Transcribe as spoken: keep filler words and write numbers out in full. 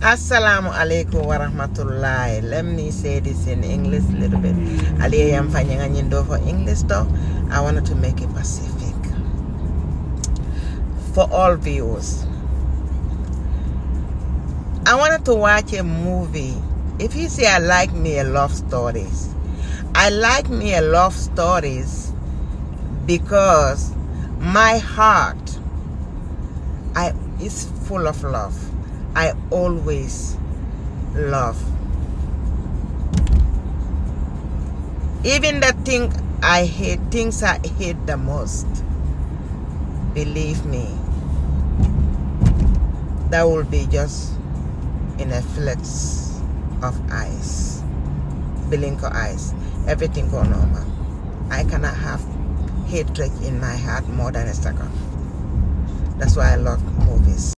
Assalamu alaikum wa rahmatullahi. Let me say this in English a little bit. Aliye yamfanya nyindo for English though. I wanted to make it Pacific for all viewers. I wanted to watch a movie. If you say I like me a love stories, I like me a love stories because my heart I is full of love. I always love. Even the thing I hate, things I hate the most, believe me, that will be just in a flex of eyes, blink of eyes, everything go normal. I cannot have hatred in my heart more than a second. That's why I love movies.